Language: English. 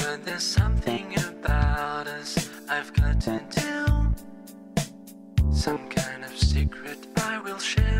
But there's something about us I've got to do. Some kind of secret I will share.